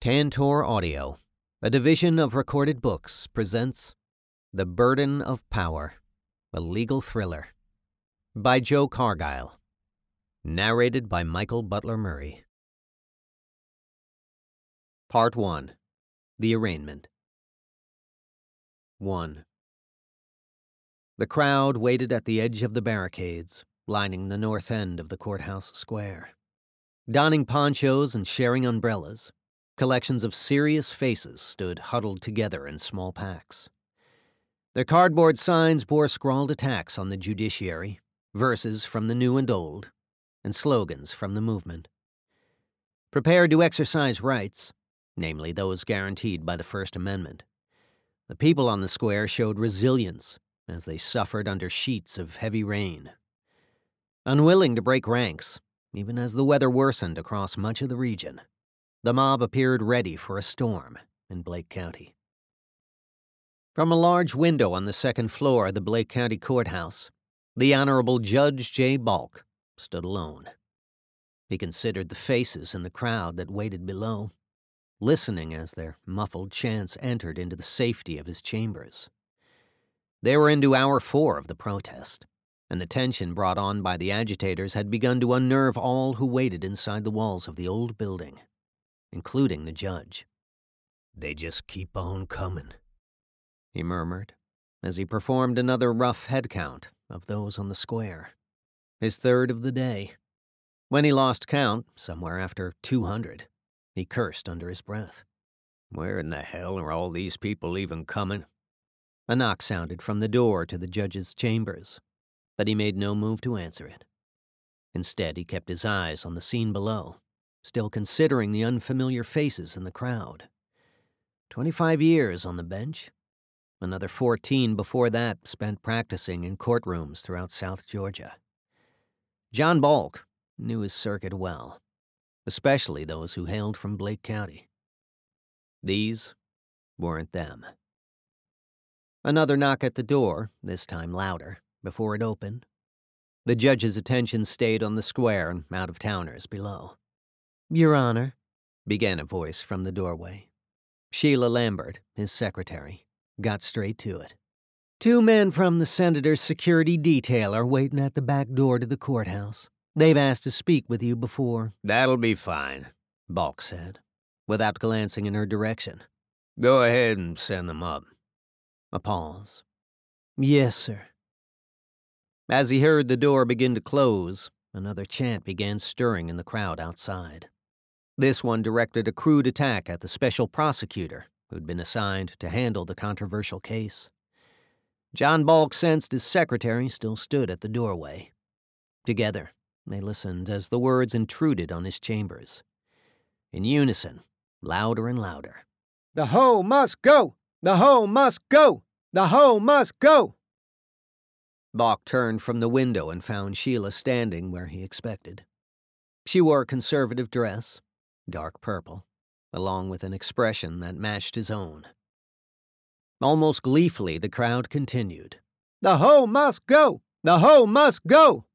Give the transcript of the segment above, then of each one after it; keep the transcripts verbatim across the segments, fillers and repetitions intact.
Tantor Audio, a division of Recorded Books, presents The Burden of Power, a legal thriller, by Joe Cargile, narrated by Michael Butler Murray. Part one. The Arraignment. one. The crowd waited at the edge of the barricades, lining the north end of the courthouse square. Donning ponchos and sharing umbrellas, collections of serious faces stood huddled together in small packs. Their cardboard signs bore scrawled attacks on the judiciary, verses from the new and old, and slogans from the movement. Prepared to exercise rights, namely those guaranteed by the First Amendment, the people on the square showed resilience as they suffered under sheets of heavy rain. Unwilling to break ranks, even as the weather worsened across much of the region, the mob appeared ready for a storm in Blake County. From a large window on the second floor of the Blake County Courthouse, the Honorable Judge J. Balk stood alone. He considered the faces in the crowd that waited below, listening as their muffled chants entered into the safety of his chambers. They were into hour four of the protest, and the tension brought on by the agitators had begun to unnerve all who waited inside the walls of the old building, including the judge. "They just keep on coming," he murmured, as he performed another rough head count of those on the square, his third of the day. When he lost count, somewhere after two hundred, he cursed under his breath. "Where in the hell are all these people even coming?" A knock sounded from the door to the judge's chambers, but he made no move to answer it. Instead, he kept his eyes on the scene below, still considering the unfamiliar faces in the crowd. Twenty-five years on the bench. Another fourteen before that spent practicing in courtrooms throughout South Georgia. John Balk knew his circuit well, especially those who hailed from Blake County. These weren't them. Another knock at the door, this time louder, before it opened. The judge's attention stayed on the square and out-of-towners below. "Your Honor," began a voice from the doorway. Sheila Lambert, his secretary, got straight to it. "Two men from the senator's security detail are waiting at the back door to the courthouse. They've asked to speak with you before." "That'll be fine," Balk said, without glancing in her direction. "Go ahead and send them up." A pause. "Yes, sir." As he heard the door begin to close, another chant began stirring in the crowd outside. This one directed a crude attack at the special prosecutor who'd been assigned to handle the controversial case. John Balk sensed his secretary still stood at the doorway. Together, they listened as the words intruded on his chambers. In unison, louder and louder. "The hoe must go! The hoe must go! The hoe must go!" Balk turned from the window and found Sheila standing where he expected. She wore a conservative dress, dark purple, along with an expression that matched his own. Almost gleefully, the crowd continued. "The hoe must go! The hoe must go!"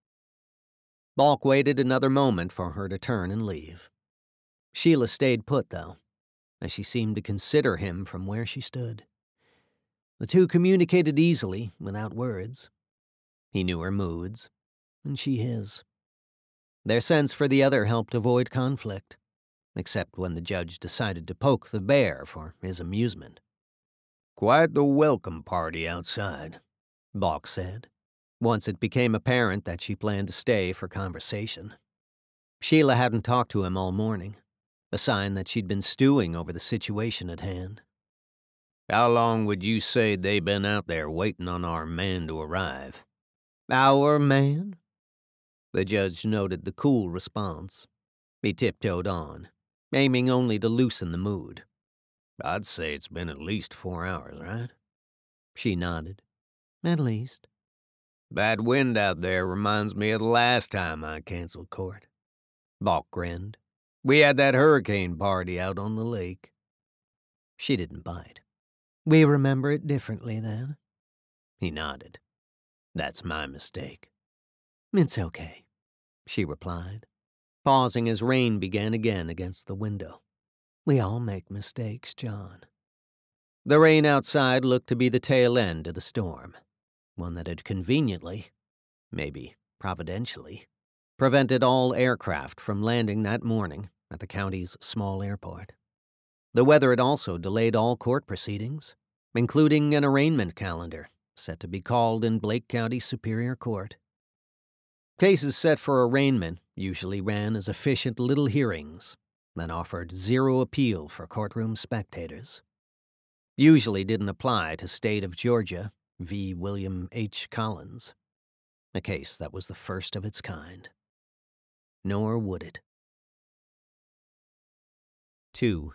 Balk waited another moment for her to turn and leave. Sheila stayed put, though, as she seemed to consider him from where she stood. The two communicated easily, without words. He knew her moods, and she his. Their sense for the other helped avoid conflict, except when the judge decided to poke the bear for his amusement. "Quite the welcome party outside," Balk said, once it became apparent that she planned to stay for conversation. Sheila hadn't talked to him all morning, a sign that she'd been stewing over the situation at hand. "How long would you say they been out there waiting on our man to arrive?" "Our man?" The judge noted the cool response. He tiptoed on, aiming only to loosen the mood. "I'd say it's been at least four hours, right?" She nodded. "At least." "That wind out there reminds me of the last time I canceled court." Balk grinned. "We had that hurricane party out on the lake." She didn't bite. "We remember it differently, then?" He nodded. "That's my mistake." "It's okay," she replied, pausing as rain began again against the window. We all make mistakes, John. The rain outside looked to be the tail end of the storm, one that had conveniently, maybe providentially, prevented all aircraft from landing that morning at the county's small airport. The weather had also delayed all court proceedings, including an arraignment calendar set to be called in Blake County Superior Court. Cases set for arraignment usually ran as efficient little hearings that offered zero appeal for courtroom spectators. Usually didn't apply to State of Georgia v. William H. Collins, a case that was the first of its kind. Nor would it. Two.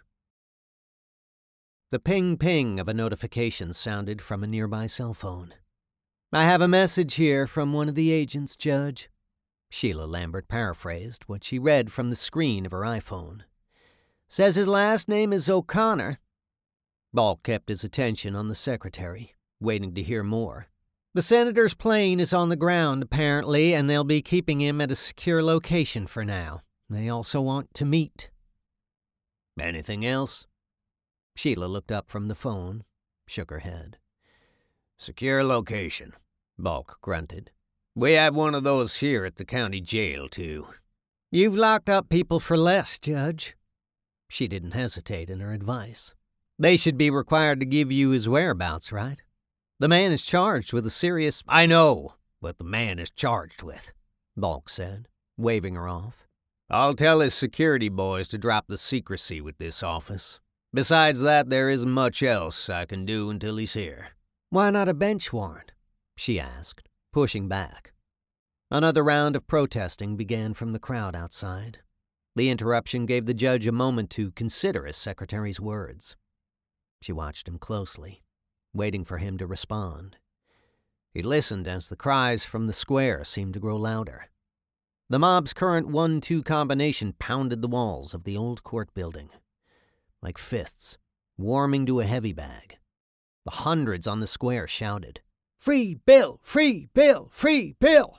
The ping-ping of a notification sounded from a nearby cell phone. "I have a message here from one of the agents, Judge." Sheila Lambert paraphrased what she read from the screen of her iPhone. "Says his last name is O'Connor." Balk kept his attention on the secretary, waiting to hear more. "The senator's plane is on the ground, apparently, and they'll be keeping him at a secure location for now. They also want to meet." "Anything else?" Sheila looked up from the phone, shook her head. "Secure location," Balk grunted. "We have one of those here at the county jail, too." "You've locked up people for less, Judge." She didn't hesitate in her advice. "They should be required to give you his whereabouts, right? The man is charged with a serious—" "I know what the man is charged with," Balk said, waving her off. "I'll tell his security boys to drop the secrecy with this office. Besides that, there isn't much else I can do until he's here." "Why not a bench warrant?" she asked, pushing back. Another round of protesting began from the crowd outside. The interruption gave the judge a moment to consider his secretary's words. She watched him closely, waiting for him to respond. He listened as the cries from the square seemed to grow louder. The mob's current one two combination pounded the walls of the old court building, like fists, warming to a heavy bag. The hundreds on the square shouted, "Free Bill! Free Bill! Free Bill!"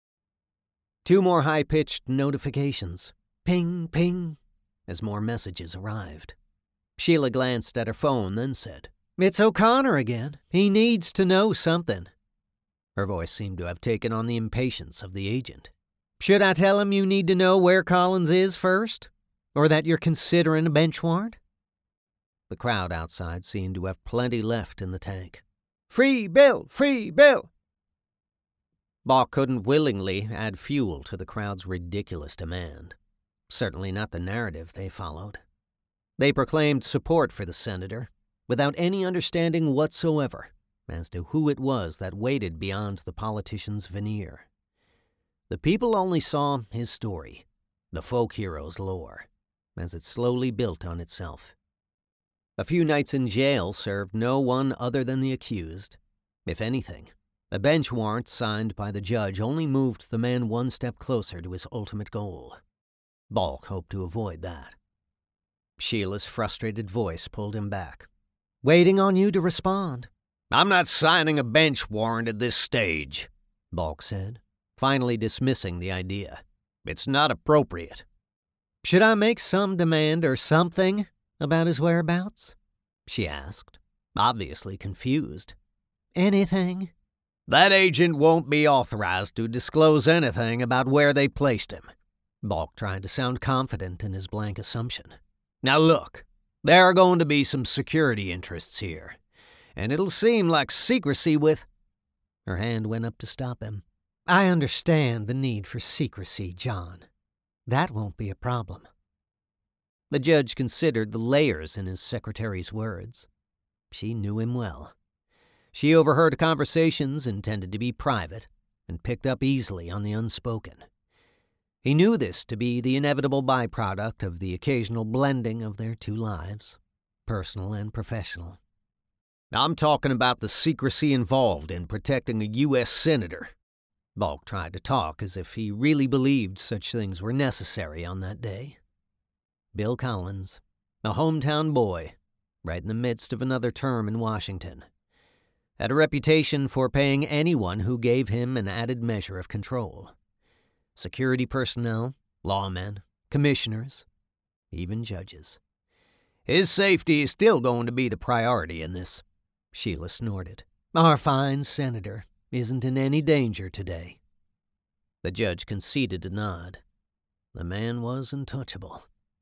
Two more high-pitched notifications, ping, ping, as more messages arrived. Sheila glanced at her phone, then said, "It's O'Connor again. He needs to know something." Her voice seemed to have taken on the impatience of the agent. "Should I tell him you need to know where Collins is first? Or that you're considering a bench warrant?" The crowd outside seemed to have plenty left in the tank. "Free Bill! Free Bill!" Balk couldn't willingly add fuel to the crowd's ridiculous demand. Certainly not the narrative they followed. They proclaimed support for the senator, without any understanding whatsoever as to who it was that waited beyond the politician's veneer. The people only saw his story, the folk hero's lore, as it slowly built on itself. A few nights in jail served no one other than the accused. If anything, a bench warrant signed by the judge only moved the man one step closer to his ultimate goal. Balk hoped to avoid that. Sheila's frustrated voice pulled him back. "Waiting on you to respond." "I'm not signing a bench warrant at this stage," Balk said, finally dismissing the idea. "It's not appropriate." "Should I make some demand or something about his whereabouts?" she asked, obviously confused. "Anything?" "That agent won't be authorized to disclose anything about where they placed him." Balk tried to sound confident in his blank assumption. "Now look, there are going to be some security interests here, and it'll seem like secrecy with—" Her hand went up to stop him. "I understand the need for secrecy, John. That won't be a problem." The judge considered the layers in his secretary's words. She knew him well. She overheard conversations intended to be private and picked up easily on the unspoken. He knew this to be the inevitable byproduct of the occasional blending of their two lives, personal and professional. "I'm talking about the secrecy involved in protecting a U S senator." Balk tried to talk as if he really believed such things were necessary on that day. Bill Collins, a hometown boy, right in the midst of another term in Washington, had a reputation for paying anyone who gave him an added measure of control. Security personnel, lawmen, commissioners, even judges. His safety is still going to be the priority in this, Sheila snorted. Our fine senator isn't in any danger today. The judge conceded a nod. The man was untouchable.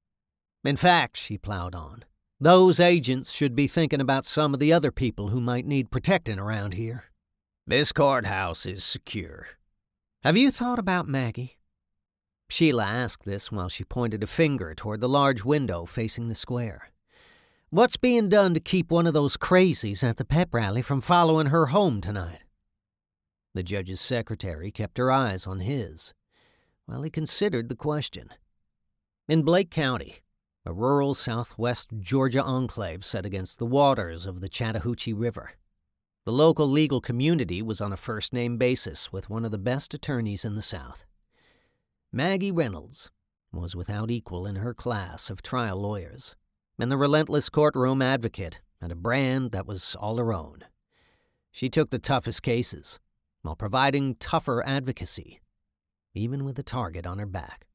In fact, she plowed on, those agents should be thinking about some of the other people who might need protecting around here. This courthouse is secure. Have you thought about Maggie? Sheila asked this while she pointed a finger toward the large window facing the square. What's being done to keep one of those crazies at the pep rally from following her home tonight? The judge's secretary kept her eyes on his, while he considered the question. In Blake County, a rural southwest Georgia enclave set against the waters of the Chattahoochee River, the local legal community was on a first-name basis with one of the best attorneys in the South. Maggie Reynolds was without equal in her class of trial lawyers, and the relentless courtroom advocate had a brand that was all her own. She took the toughest cases, while providing tougher advocacy, even with a target on her back.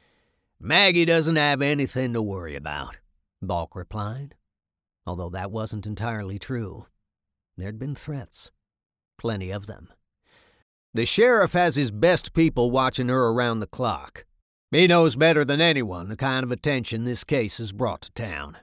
Maggie doesn't have anything to worry about, Balk replied, although that wasn't entirely true. There'd been threats, plenty of them. The sheriff has his best people watching her around the clock. He knows better than anyone the kind of attention this case has brought to town.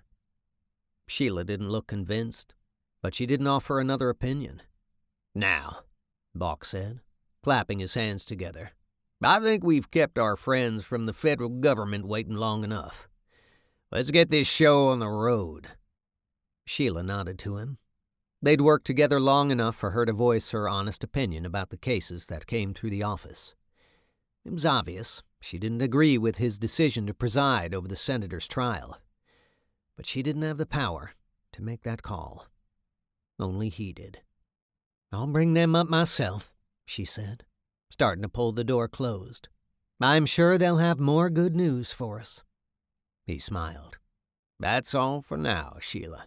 Sheila didn't look convinced, but she didn't offer another opinion. Now, Balk said, clapping his hands together, I think we've kept our friends from the federal government waiting long enough. Let's get this show on the road. Sheila nodded to him. They'd worked together long enough for her to voice her honest opinion about the cases that came through the office. It was obvious she didn't agree with his decision to preside over the senator's trial, but she didn't have the power to make that call. Only he did. I'll bring them up myself, she said, starting to pull the door closed. I'm sure they'll have more good news for us. He smiled. That's all for now, Sheila.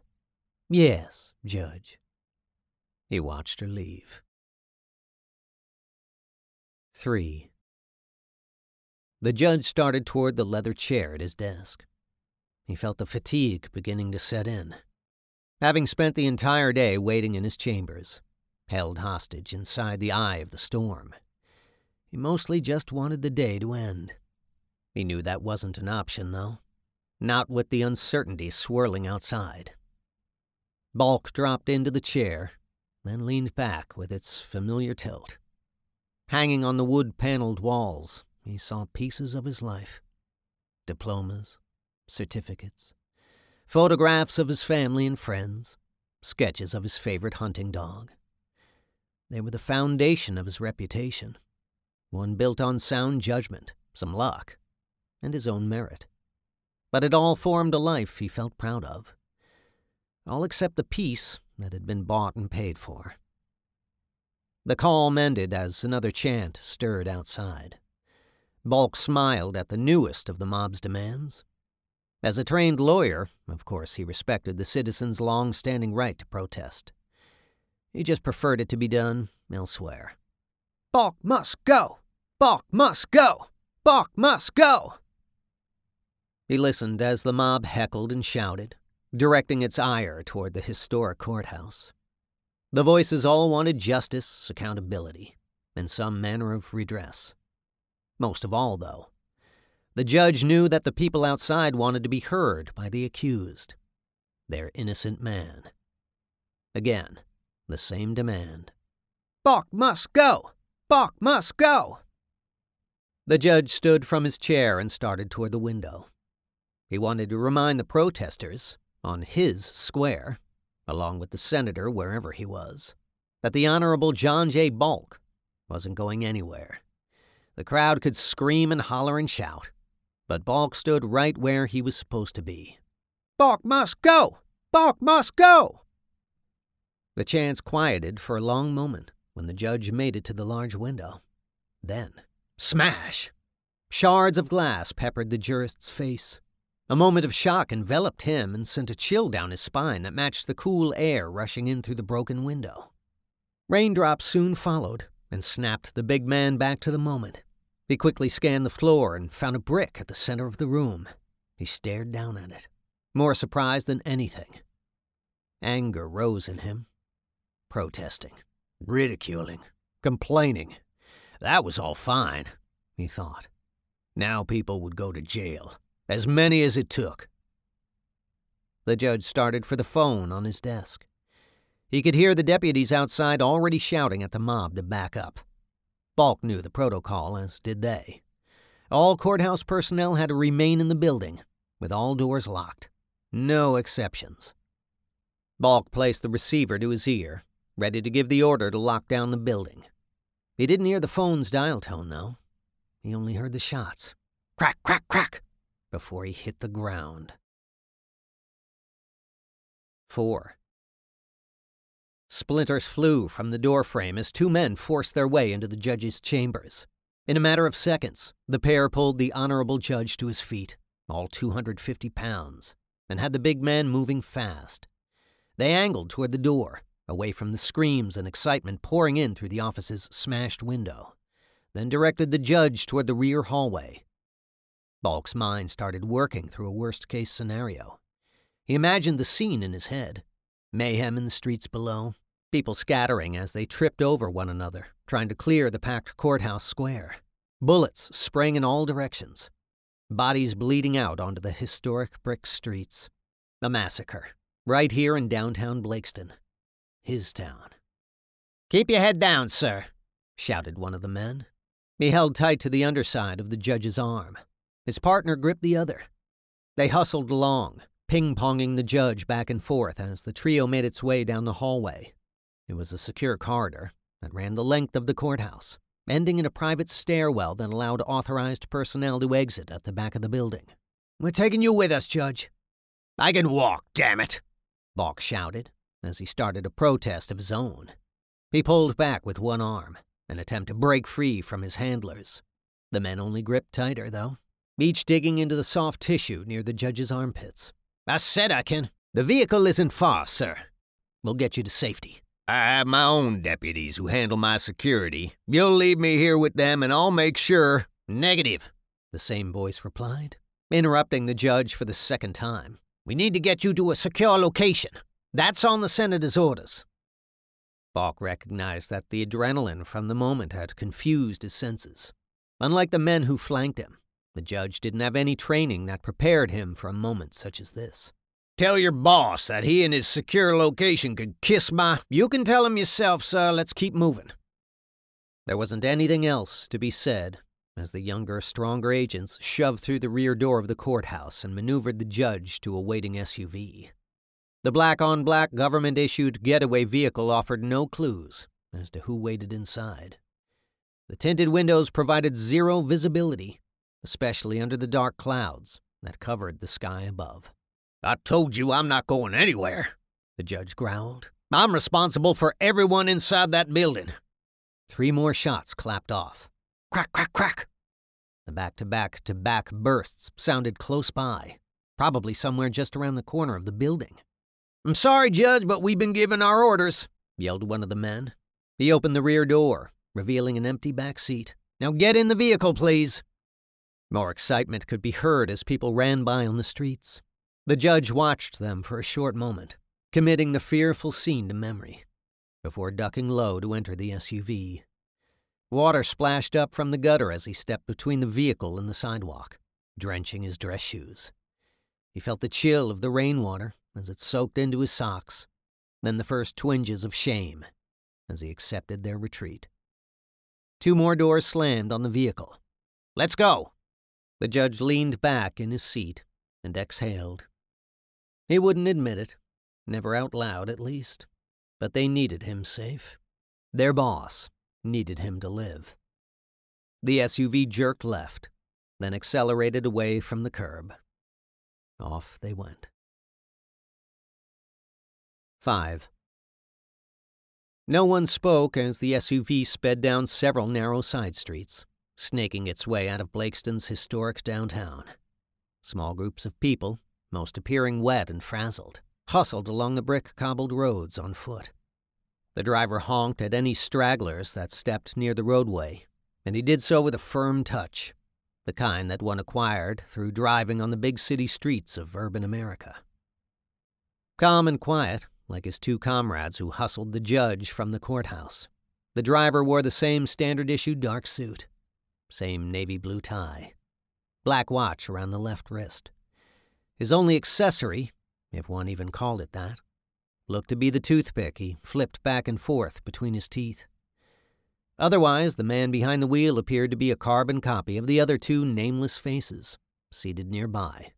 Yes, Judge. He watched her leave. Three. The judge started toward the leather chair at his desk. He felt the fatigue beginning to set in. Having spent the entire day waiting in his chambers, held hostage inside the eye of the storm, he mostly just wanted the day to end. He knew that wasn't an option, though. Not with the uncertainty swirling outside. Balk dropped into the chair, then leaned back with its familiar tilt. Hanging on the wood-paneled walls, he saw pieces of his life. Diplomas, certificates, photographs of his family and friends, sketches of his favorite hunting dog. They were the foundation of his reputation, one built on sound judgment, some luck, and his own merit. But it all formed a life he felt proud of. All except the peace that had been bought and paid for. The calm ended as another chant stirred outside. Balk smiled at the newest of the mob's demands. As a trained lawyer, of course he respected the citizens' long-standing right to protest. He just preferred it to be done elsewhere. Balk must go! Balk must go! Balk must go! He listened as the mob heckled and shouted, directing its ire toward the historic courthouse. The voices all wanted justice, accountability, and some manner of redress. Most of all, though, the judge knew that the people outside wanted to be heard by the accused, their innocent man. Again, the same demand. Balk must go! Balk must go! The judge stood from his chair and started toward the window. He wanted to remind the protesters, on his square, along with the senator wherever he was, that the Honorable John J. Balk wasn't going anywhere. The crowd could scream and holler and shout, but Balk stood right where he was supposed to be. Balk must go! Balk must go! The chants quieted for a long moment when the judge made it to the large window. Then, smash! Shards of glass peppered the jurist's face. A moment of shock enveloped him and sent a chill down his spine that matched the cool air rushing in through the broken window. Raindrops soon followed and snapped the big man back to the moment. He quickly scanned the floor and found a brick at the center of the room. He stared down at it. more surprised than anything. Anger rose in him. Protesting, ridiculing, complaining. That was all fine, he thought. Now people would go to jail, as many as it took. The judge started for the phone on his desk. He could hear the deputies outside already shouting at the mob to back up. Balk knew the protocol, as did they. All courthouse personnel had to remain in the building, with all doors locked. No exceptions. Balk placed the receiver to his ear, ready to give the order to lock down the building. He didn't hear the phone's dial tone, though. He only heard the shots. Crack, crack, crack, before he hit the ground. Four. Splinters flew from the doorframe as two men forced their way into the judge's chambers. In a matter of seconds, the pair pulled the honorable judge to his feet, all two hundred fifty pounds, and had the big man moving fast. They angled toward the door, away from the screams and excitement pouring in through the office's smashed window, then directed the judge toward the rear hallway. Balk's mind started working through a worst-case scenario. He imagined the scene in his head. Mayhem in the streets below, people scattering as they tripped over one another, trying to clear the packed courthouse square. Bullets spraying in all directions. Bodies bleeding out onto the historic brick streets. A massacre, right here in downtown Blakeston. His town. "Keep your head down, sir," shouted one of the men. He held tight to the underside of the judge's arm. His partner gripped the other. They hustled along, ping-ponging the judge back and forth as the trio made its way down the hallway. It was a secure corridor that ran the length of the courthouse, ending in a private stairwell that allowed authorized personnel to exit at the back of the building. "We're taking you with us, Judge." "I can walk, damn it," Balk shouted as he started a protest of his own. He pulled back with one arm, an attempt to break free from his handlers. The men only gripped tighter, though, each digging into the soft tissue near the judge's armpits. "I said I can." "The vehicle isn't far, sir. We'll get you to safety." "I have my own deputies who handle my security. You'll leave me here with them and I'll make sure—" "Negative," the same voice replied, interrupting the judge for the second time. "We need to get you to a secure location. That's on the senator's orders." Balk recognized that the adrenaline from the moment had confused his senses. Unlike the men who flanked him, the judge didn't have any training that prepared him for a moment such as this. "Tell your boss that he and his secure location could kiss my—" "You can tell him yourself, sir. Let's keep moving." There wasn't anything else to be said as the younger, stronger agents shoved through the rear door of the courthouse and maneuvered the judge to a waiting S U V. The black-on-black government-issued getaway vehicle offered no clues as to who waited inside. The tinted windows provided zero visibility, especially under the dark clouds that covered the sky above. "I told you I'm not going anywhere," the judge growled. "I'm responsible for everyone inside that building." Three more shots clapped off. Crack, crack, crack. The back-to-back-to-back bursts sounded close by, probably somewhere just around the corner of the building. "I'm sorry, Judge, but we've been given our orders," yelled one of the men. He opened the rear door, revealing an empty back seat. "Now get in the vehicle, please." More excitement could be heard as people ran by on the streets. The judge watched them for a short moment, committing the fearful scene to memory, before ducking low to enter the S U V. Water splashed up from the gutter as he stepped between the vehicle and the sidewalk, drenching his dress shoes. He felt the chill of the rainwater as it soaked into his socks, then the first twinges of shame as he accepted their retreat. Two more doors slammed on the vehicle. "Let's go." The judge leaned back in his seat and exhaled. He wouldn't admit it, never out loud at least, but they needed him safe. Their boss needed him to live. The S U V jerked left, then accelerated away from the curb. Off they went. Five. No one spoke as the S U V sped down several narrow side streets, snaking its way out of Blakeston's historic downtown. Small groups of people, most appearing wet and frazzled, hustled along the brick-cobbled roads on foot. The driver honked at any stragglers that stepped near the roadway, and he did so with a firm touch. the kind that one acquired through driving on the big city streets of urban America. Calm and quiet, like his two comrades who hustled the judge from the courthouse, the driver wore the same standard-issue dark suit, same navy blue tie, black watch around the left wrist. His only accessory, if one even called it that, looked to be the toothpick he flipped back and forth between his teeth. Otherwise, the man behind the wheel appeared to be a carbon copy of the other two nameless faces seated nearby.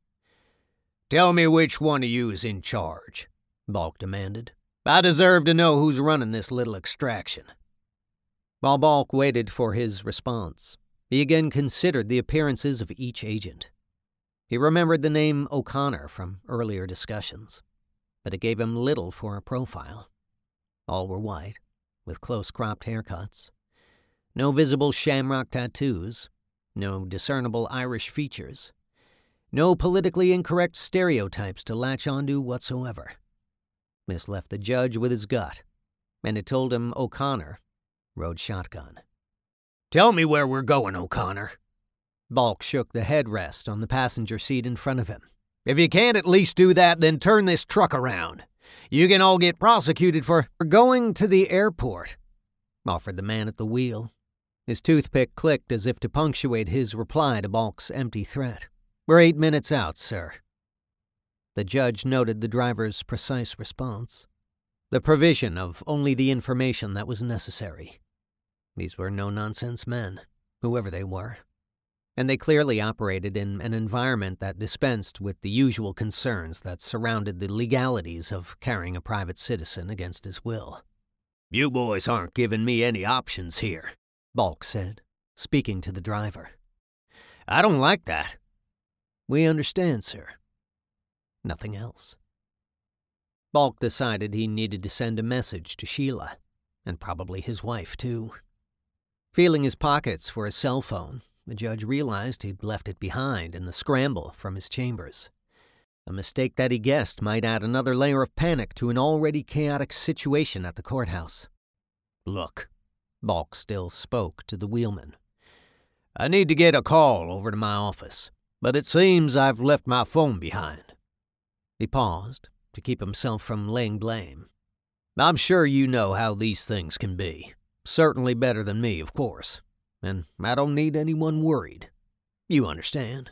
"Tell me which one of you is in charge," Balk demanded. "I deserve to know who's running this little extraction." While Balk waited for his response, he again considered the appearances of each agent. He remembered the name O'Connor from earlier discussions, but it gave him little for a profile. All were white, with close-cropped haircuts. No visible shamrock tattoos, no discernible Irish features, no politically incorrect stereotypes to latch onto whatsoever. This left the judge with his gut, and it told him O'Connor rode shotgun. "Tell me where we're going, O'Connor." Balk shook the headrest on the passenger seat in front of him. "If you can't at least do that, then turn this truck around. You can all get prosecuted for going to the airport," offered the man at the wheel. His toothpick clicked as if to punctuate his reply to Balk's empty threat. "We're eight minutes out, sir." The judge noted the driver's precise response, the provision of only the information that was necessary. These were no-nonsense men, whoever they were, and they clearly operated in an environment that dispensed with the usual concerns that surrounded the legalities of carrying a private citizen against his will. "You boys aren't giving me any options here," Balk said, speaking to the driver. "I don't like that." "We understand, sir." Nothing else. Balk decided he needed to send a message to Sheila, and probably his wife, too. Feeling his pockets for his cell phone, the judge realized he'd left it behind in the scramble from his chambers. A mistake that he guessed might add another layer of panic to an already chaotic situation at the courthouse. "Look," Balk still spoke to the wheelman, "I need to get a call over to my office, but it seems I've left my phone behind." He paused to keep himself from laying blame. "I'm sure you know how these things can be. Certainly better than me, of course. And I don't need anyone worried. You understand?"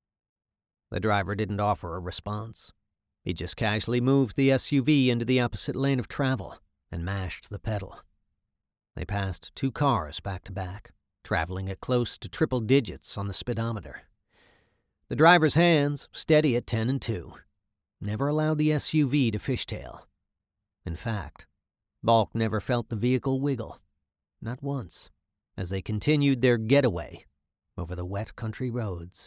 The driver didn't offer a response. He just casually moved the S U V into the opposite lane of travel and mashed the pedal. They passed two cars back to back, traveling at close to triple digits on the speedometer. The driver's hands, steady at ten and two, never allowed the S U V to fishtail. In fact, Balk never felt the vehicle wiggle, not once, as they continued their getaway over the wet country roads.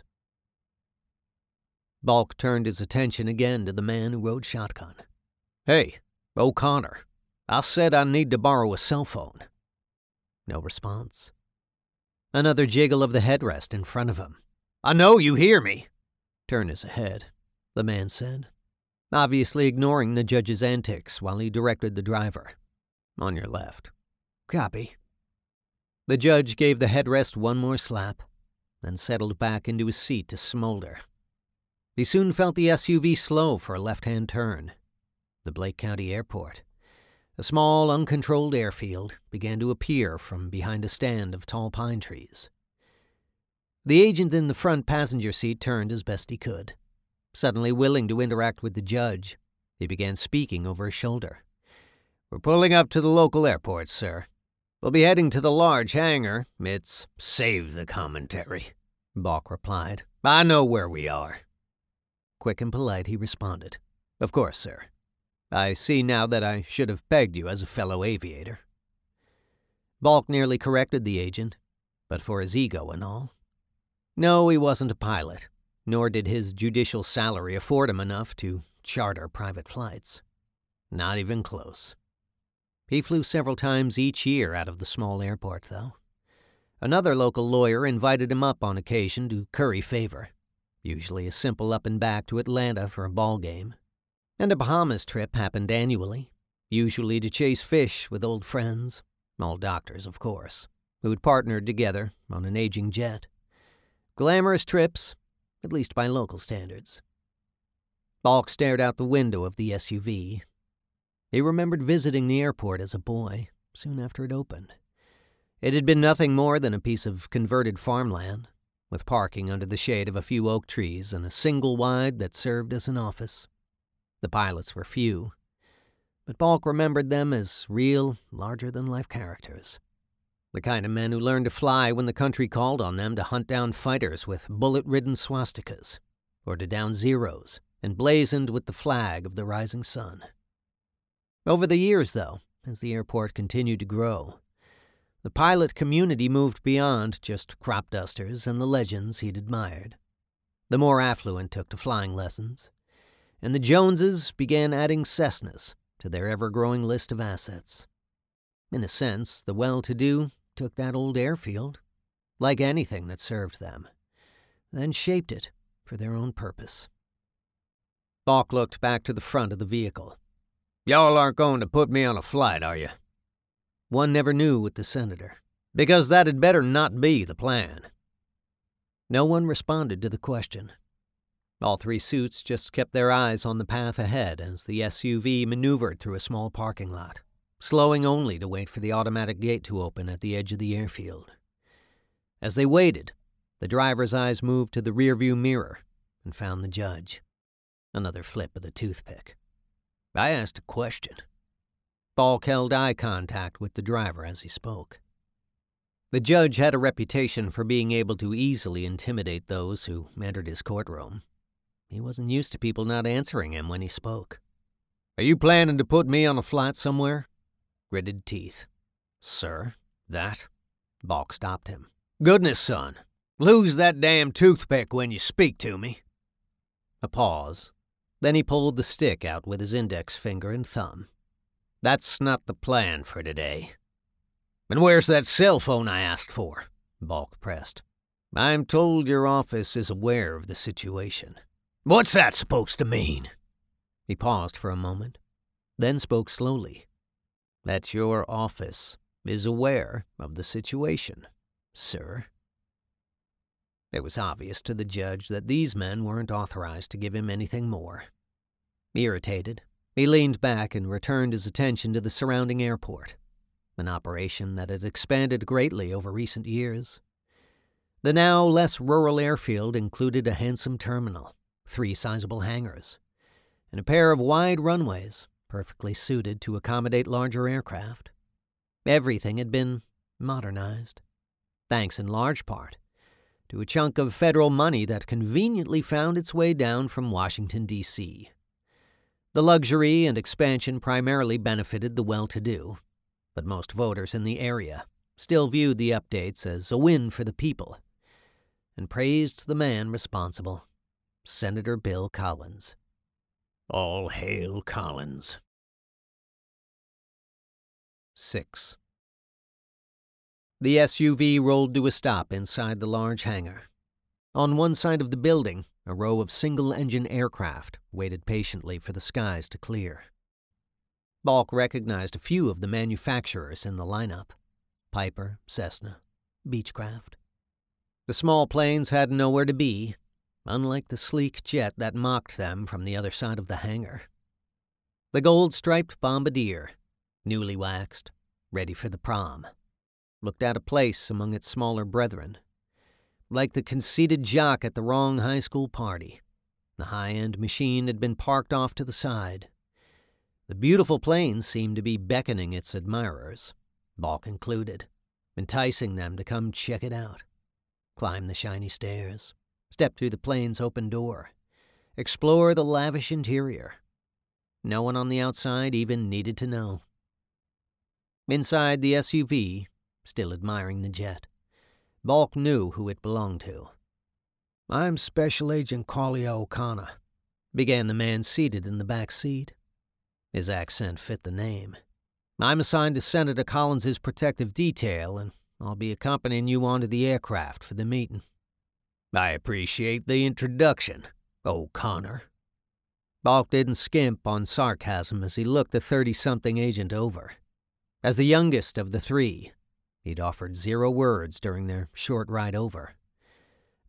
Balk turned his attention again to the man who rode shotgun. "Hey, O'Connor, I said I need to borrow a cell phone." No response. Another jiggle of the headrest in front of him. "I know you hear me." "Turn us ahead," the man said, obviously ignoring the judge's antics while he directed the driver. "On your left." "Copy." The judge gave the headrest one more slap, then settled back into his seat to smolder. He soon felt the S U V slow for a left-hand turn. The Blake County Airport. A small, uncontrolled airfield began to appear from behind a stand of tall pine trees. The agent in the front passenger seat turned as best he could. Suddenly willing to interact with the judge, he began speaking over his shoulder. "We're pulling up to the local airport, sir. We'll be heading to the large hangar. It's save the commentary," Balk replied. "I know where we are." Quick and polite, he responded. "Of course, sir. I see now that I should have pegged you as a fellow aviator." Balk nearly corrected the agent, but for his ego and all. No, he wasn't a pilot, nor did his judicial salary afford him enough to charter private flights. Not even close. He flew several times each year out of the small airport, though. Another local lawyer invited him up on occasion to curry favor, usually a simple up and back to Atlanta for a ball game. And a Bahamas trip happened annually, usually to chase fish with old friends, all doctors, of course, who had partnered together on an aging jet. Glamorous trips, at least by local standards. Balk stared out the window of the S U V. He remembered visiting the airport as a boy, soon after it opened. It had been nothing more than a piece of converted farmland, with parking under the shade of a few oak trees and a single wide that served as an office. The pilots were few, but Balk remembered them as real, larger-than-life characters. The kind of men who learned to fly when the country called on them to hunt down fighters with bullet-ridden swastikas, or to down Zeros, emblazoned with the flag of the rising sun. Over the years, though, as the airport continued to grow, the pilot community moved beyond just crop dusters and the legends he'd admired. The more affluent took to flying lessons, and the Joneses began adding Cessnas to their ever-growing list of assets. In a sense, the well-to-do took that old airfield, like anything that served them, then shaped it for their own purpose. Balk looked back to the front of the vehicle. "Y'all aren't going to put me on a flight, are you?" One never knew with the senator, because that had better not be the plan. No one responded to the question. All three suits just kept their eyes on the path ahead as the S U V maneuvered through a small parking lot, slowing only to wait for the automatic gate to open at the edge of the airfield. As they waited, the driver's eyes moved to the rearview mirror and found the judge. Another flip of the toothpick. "I asked a question." Balk held eye contact with the driver as he spoke. The judge had a reputation for being able to easily intimidate those who entered his courtroom. He wasn't used to people not answering him when he spoke. "Are you planning to put me on a flight somewhere?" Gritted teeth. "Sir, that?" Balk stopped him. "Goodness, son. Lose that damn toothpick when you speak to me." A pause. Then he pulled the stick out with his index finger and thumb. "That's not the plan for today." "And where's that cell phone I asked for?" Balk pressed. "I'm told your office is aware of the situation." "What's that supposed to mean?" He paused for a moment, then spoke slowly. "That your office is aware of the situation, sir." It was obvious to the judge that these men weren't authorized to give him anything more. Irritated, he leaned back and returned his attention to the surrounding airport, an operation that had expanded greatly over recent years. The now less rural airfield included a handsome terminal, three sizable hangars, and a pair of wide runways perfectly suited to accommodate larger aircraft. Everything had been modernized, thanks in large part to a chunk of federal money that conveniently found its way down from Washington, D C The luxury and expansion primarily benefited the well-to-do, but most voters in the area still viewed the updates as a win for the people and praised the man responsible, Senator Bill Collins. All hail Collins. Six. The S U V rolled to a stop inside the large hangar. On one side of the building, a row of single-engine aircraft waited patiently for the skies to clear. Balk recognized a few of the manufacturers in the lineup: Piper, Cessna, Beechcraft. The small planes had nowhere to be, unlike the sleek jet that mocked them from the other side of the hangar. The gold-striped bombardier, newly waxed, ready for the prom, looked out of place among its smaller brethren. Like the conceited jock at the wrong high school party, the high-end machine had been parked off to the side. The beautiful plane seemed to be beckoning its admirers, Balk included, enticing them to come check it out, climb the shiny stairs, step through the plane's open door, explore the lavish interior. No one on the outside even needed to know. Inside the S U V, still admiring the jet, Balk knew who it belonged to. "I'm Special Agent Collier O'Connor," began the man seated in the back seat. His accent fit the name. "I'm assigned to Senator Collins's protective detail, and I'll be accompanying you onto the aircraft for the meeting." "I appreciate the introduction, O'Connor." Balk didn't skimp on sarcasm as he looked the thirty-something agent over. As the youngest of the three, he'd offered zero words during their short ride over.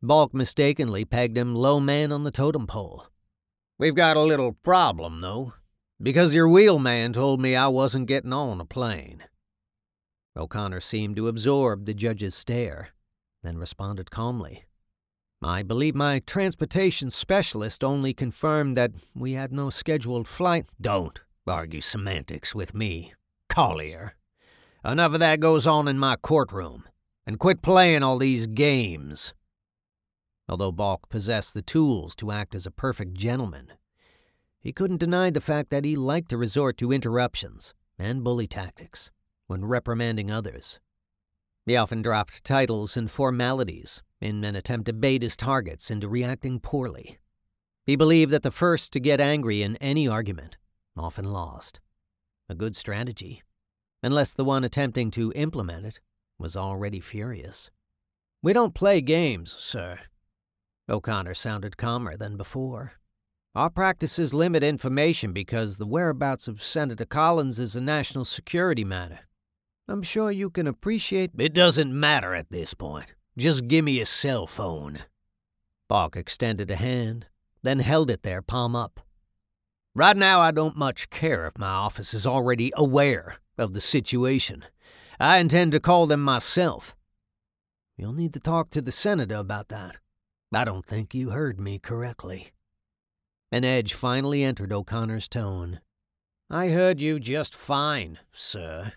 Balk mistakenly pegged him low man on the totem pole. "We've got a little problem, though, because your wheelman told me I wasn't getting on a plane." O'Connor seemed to absorb the judge's stare, then responded calmly. "I believe my transportation specialist only confirmed that we had no scheduled flight." "Don't argue semantics with me, Collier. Enough of that goes on in my courtroom. And quit playing all these games." Although Balk possessed the tools to act as a perfect gentleman, he couldn't deny the fact that he liked to resort to interruptions and bully tactics when reprimanding others. He often dropped titles and formalities in an attempt to bait his targets into reacting poorly. He believed that the first to get angry in any argument often lost. A good strategy, unless the one attempting to implement it was already furious. "We don't play games, sir." O'Connor sounded calmer than before. "Our practices limit information because the whereabouts of Senator Collins is a national security matter. I'm sure you can appreciate—" "It doesn't matter at this point. Just give me a cell phone." Balk extended a hand, then held it there palm up. "Right now I don't much care if my office is already aware of the situation. I intend to call them myself." "You'll need to talk to the senator about that." "I don't think you heard me correctly." An edge finally entered O'Connor's tone. "I heard you just fine, sir."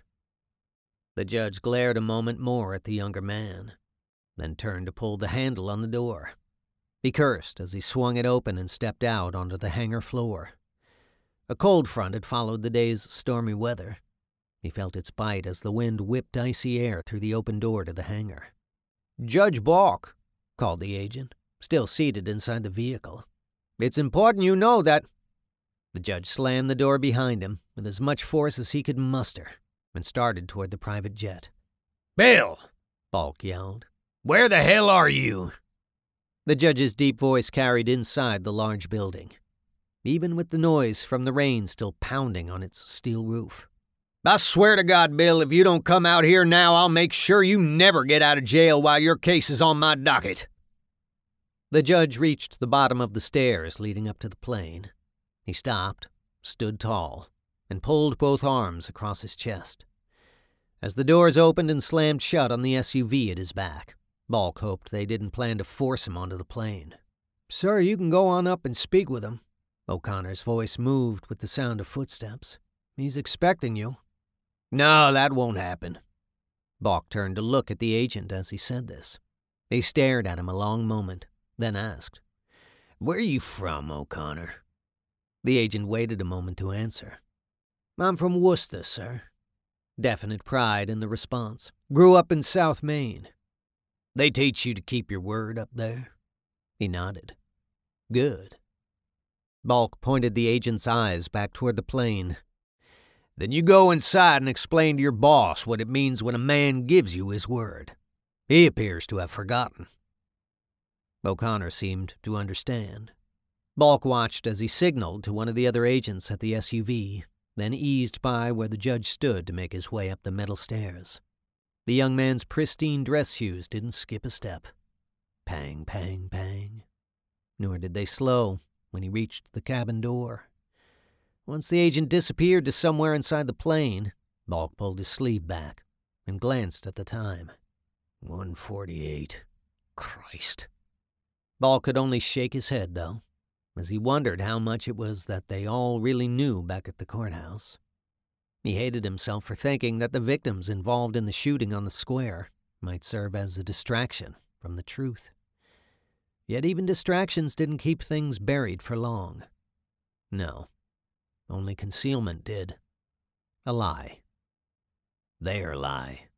The judge glared a moment more at the younger man, then turned to pull the handle on the door. He cursed as he swung it open and stepped out onto the hangar floor. A cold front had followed the day's stormy weather. He felt its bite as the wind whipped icy air through the open door to the hangar. "Judge Balk," called the agent, still seated inside the vehicle. "It's important you know that—" The judge slammed the door behind him with as much force as he could muster and started toward the private jet. "Bill!" Balk yelled. "Where the hell are you?" The judge's deep voice carried inside the large building, even with the noise from the rain still pounding on its steel roof. "I swear to God, Bill, if you don't come out here now, I'll make sure you never get out of jail while your case is on my docket." The judge reached the bottom of the stairs leading up to the plane. He stopped, stood tall, and pulled both arms across his chest. As the doors opened and slammed shut on the S U V at his back, Balk hoped they didn't plan to force him onto the plane. "Sir, you can go on up and speak with him." O'Connor's voice moved with the sound of footsteps. "He's expecting you." "No, that won't happen." Balk turned to look at the agent as he said this. He stared at him a long moment, then asked, "Where are you from, O'Connor?" The agent waited a moment to answer. "I'm from Worcester, sir." Definite pride in the response. "Grew up in South Maine." "They teach you to keep your word up there?" He nodded. "Good." Balk pointed the agent's eyes back toward the plane. "Then you go inside and explain to your boss what it means when a man gives you his word. He appears to have forgotten." O'Connor seemed to understand. Balk watched as he signaled to one of the other agents at the S U V, then eased by where the judge stood to make his way up the metal stairs. The young man's pristine dress shoes didn't skip a step. Pang, pang, pang. Nor did they slow when he reached the cabin door. Once the agent disappeared to somewhere inside the plane, Balk pulled his sleeve back and glanced at the time. one forty-eight. Christ. Balk could only shake his head, though, as he wondered how much it was that they all really knew back at the courthouse. He hated himself for thinking that the victims involved in the shooting on the square might serve as a distraction from the truth. Yet even distractions didn't keep things buried for long. No, only concealment did. A lie. Their lie.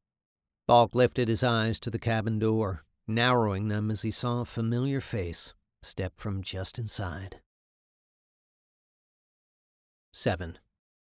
Balk lifted his eyes to the cabin door, narrowing them as he saw a familiar face step from just inside. Seven.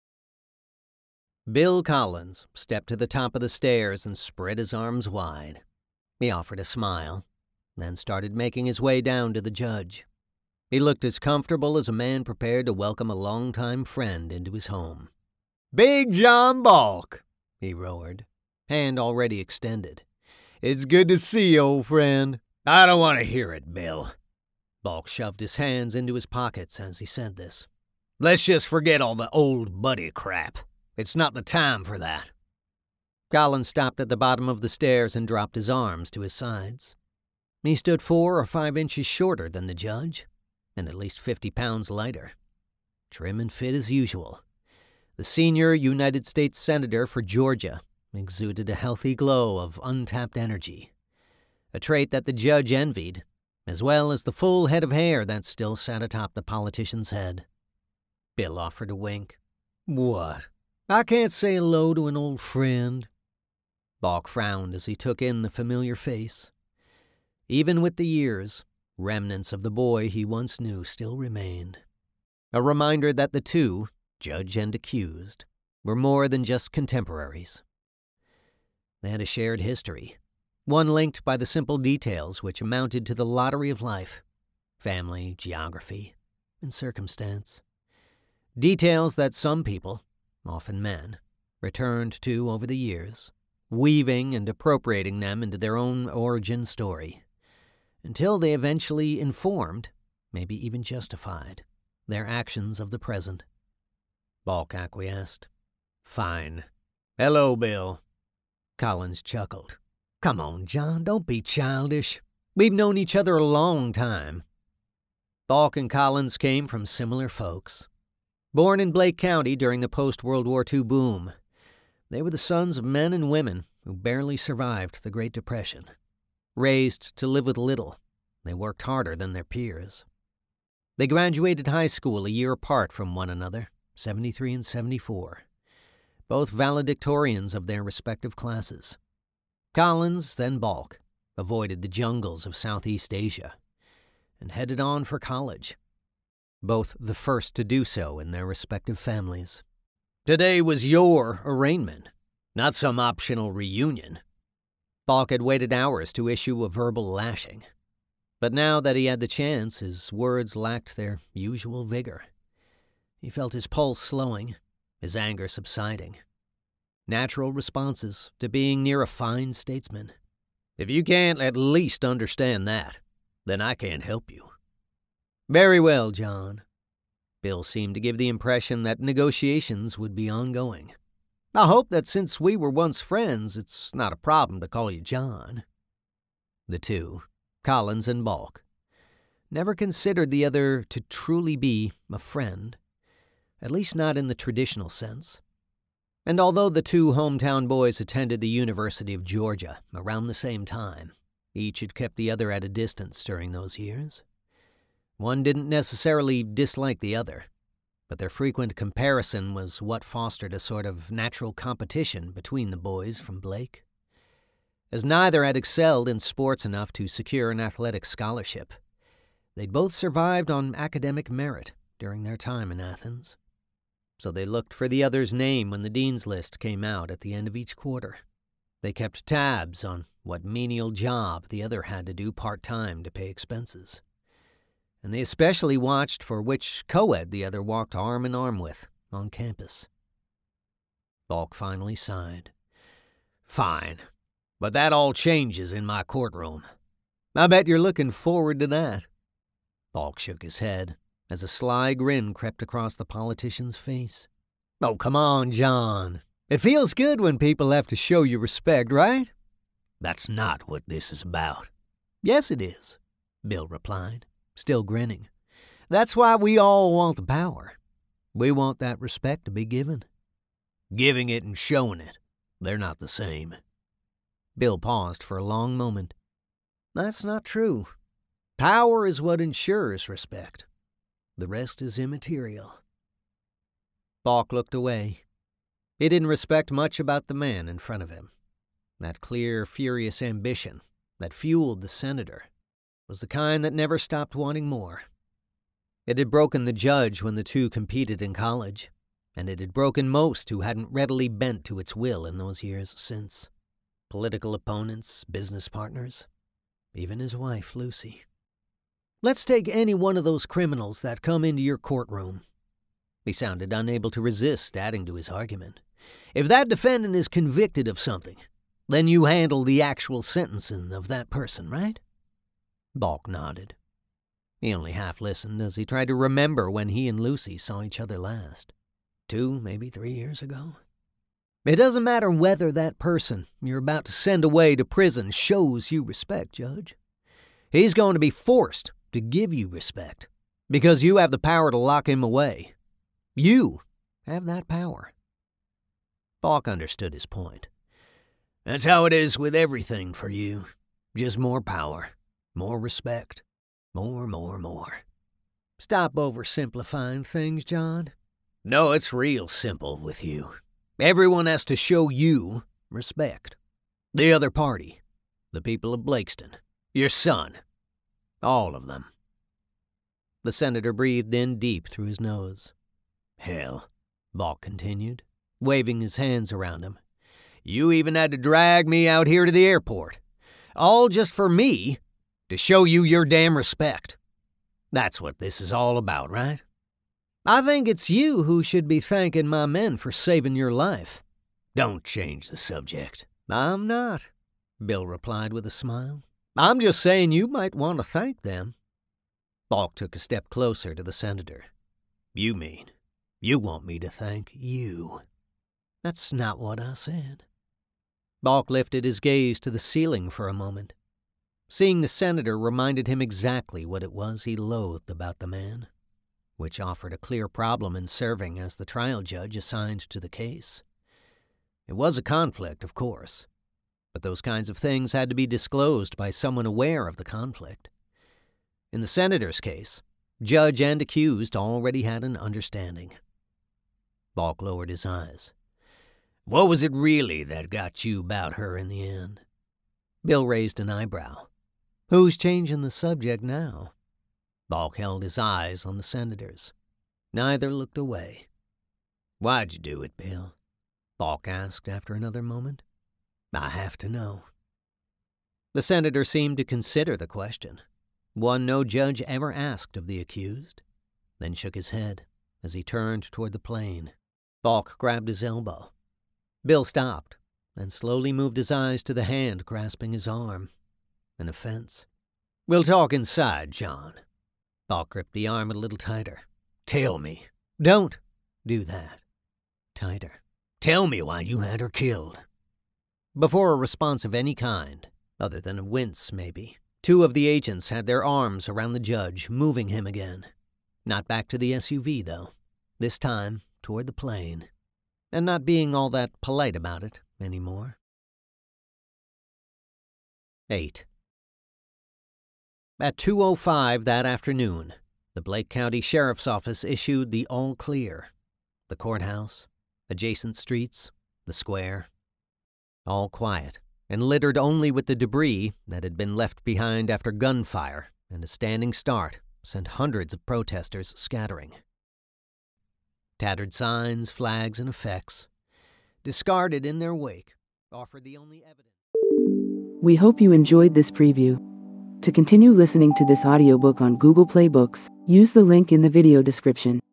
Bill Collins stepped to the top of the stairs and spread his arms wide. He offered a smile, then started making his way down to the judge. He looked as comfortable as a man prepared to welcome a longtime friend into his home. "Big John Balk," he roared, hand already extended. "It's good to see you, old friend. I don't want to hear it, Bill. Balk shoved his hands into his pockets as he said this. Let's just forget all the old buddy crap. It's not the time for that. Collins stopped at the bottom of the stairs and dropped his arms to his sides. He stood four or five inches shorter than the judge, and at least fifty pounds lighter. Trim and fit as usual. The senior United States Senator for Georgia exuded a healthy glow of untapped energy, a trait that the judge envied, as well as the full head of hair that still sat atop the politician's head. Bill offered a wink. What? I can't say hello to an old friend? Balk frowned as he took in the familiar face. Even with the years, remnants of the boy he once knew still remained. A reminder that the two, judge and accused, were more than just contemporaries. They had a shared history, one linked by the simple details which amounted to the lottery of life, family, geography, and circumstance. Details that some people, often men, returned to over the years, weaving and appropriating them into their own origin story, until they eventually informed, maybe even justified, their actions of the present. Balk acquiesced. Fine. Hello, Bill. Collins chuckled. Come on, John, don't be childish. We've known each other a long time. Balk and Collins came from similar folks. Born in Blake County during the post-World War Two boom, they were the sons of men and women who barely survived the Great Depression. Raised to live with little, they worked harder than their peers. They graduated high school a year apart from one another, seventy-three and seventy-four, both valedictorians of their respective classes. Collins, then Balk, avoided the jungles of Southeast Asia and headed on for college, both the first to do so in their respective families. Today was your arraignment, not some optional reunion. Balk had waited hours to issue a verbal lashing, but now that he had the chance, his words lacked their usual vigor. He felt his pulse slowing, his anger subsiding. Natural responses to being near a fine statesman. If you can't at least understand that, then I can't help you. Very well, John. Bill seemed to give the impression that negotiations would be ongoing. I hope that since we were once friends, it's not a problem to call you John. The two, Collins and Balk, never considered the other to truly be a friend, at least not in the traditional sense. And although the two hometown boys attended the University of Georgia around the same time, each had kept the other at a distance during those years. One didn't necessarily dislike the other, but their frequent comparison was what fostered a sort of natural competition between the boys from Blake. As neither had excelled in sports enough to secure an athletic scholarship, they'd both survived on academic merit during their time in Athens. So they looked for the other's name when the dean's list came out at the end of each quarter. They kept tabs on what menial job the other had to do part-time to pay expenses. And they especially watched for which co-ed the other walked arm in arm with on campus. Balk finally sighed. Fine, but that all changes in my courtroom. I bet you're looking forward to that. Balk shook his head as a sly grin crept across the politician's face. Oh, come on, John. It feels good when people have to show you respect, right? That's not what this is about. Yes, it is, Bill replied, still grinning. That's why we all want the power. We want that respect to be given. Giving it and showing it, they're not the same. Bill paused for a long moment. That's not true. Power is what ensures respect. The rest is immaterial. Balk looked away. He didn't respect much about the man in front of him. That clear, furious ambition that fueled the senator was the kind that never stopped wanting more. It had broken the judge when the two competed in college, and it had broken most who hadn't readily bent to its will in those years since. Political opponents, business partners, even his wife, Lucy. Let's take any one of those criminals that come into your courtroom. He sounded unable to resist adding to his argument. If that defendant is convicted of something, then you handle the actual sentencing of that person, right? Balk nodded. He only half listened as he tried to remember when he and Lucy saw each other last. Two, maybe three years ago. It doesn't matter whether that person you're about to send away to prison shows you respect, Judge. He's going to be forced to give you respect because you have the power to lock him away. You have that power. Balk understood his point. That's how it is with everything for you. Just more power, more respect, more, more, more. Stop oversimplifying things, John. No, it's real simple with you. Everyone has to show you respect. The other party, the people of Blakeston, your son, all of them. The senator breathed in deep through his nose. Hell, Balk continued, waving his hands around him. You even had to drag me out here to the airport. All just for me to show you your damn respect. That's what this is all about, right? I think it's you who should be thanking my men for saving your life. Don't change the subject. I'm not, Bill replied with a smile. I'm just saying you might want to thank them. Balk took a step closer to the senator. You mean you want me to thank you? That's not what I said. Balk lifted his gaze to the ceiling for a moment. Seeing the senator reminded him exactly what it was he loathed about the man, which offered a clear problem in serving as the trial judge assigned to the case. It was a conflict, of course, but those kinds of things had to be disclosed by someone aware of the conflict. In the senator's case, judge and accused already had an understanding. Balk lowered his eyes. What was it really that got you about her in the end? Bill raised an eyebrow. Who's changing the subject now? Balk held his eyes on the senator's. Neither looked away. Why'd you do it, Bill? Balk asked after another moment. I have to know. The senator seemed to consider the question, one no judge ever asked of the accused, then shook his head as he turned toward the plane. Balk grabbed his elbow. Bill stopped, then slowly moved his eyes to the hand grasping his arm. An offense. We'll talk inside, John. Balk gripped the arm a little tighter. Tell me. Don't do that. Tighter. Tell me why you had her killed. Before a response of any kind, other than a wince maybe, two of the agents had their arms around the judge, moving him again. Not back to the S U V, though. This time toward the plane. And not being all that polite about it anymore. eight. At two oh five that afternoon, the Blake County Sheriff's Office issued the all clear. The courthouse, adjacent streets, the square. All quiet and littered only with the debris that had been left behind after gunfire and a standing start sent hundreds of protesters scattering. Tattered signs, flags, and effects, discarded in their wake, offered the only evidence. We hope you enjoyed this preview. To continue listening to this audiobook on Google Play Books, use the link in the video description.